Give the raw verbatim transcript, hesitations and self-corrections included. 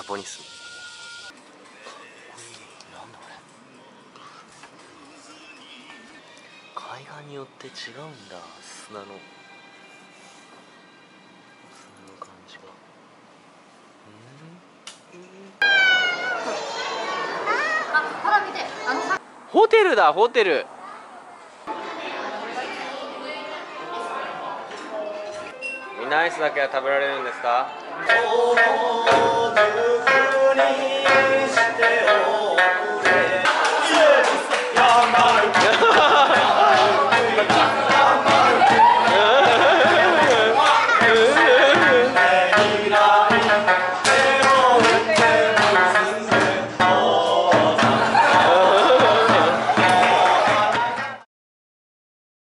ポニス。なんだこれ。海岸によって違うんだ、砂の砂の感じが。 あ、ほら見て、あのさ。 ホテルだ、ホテル。みんなアイスだけは食べられるんですか？よし。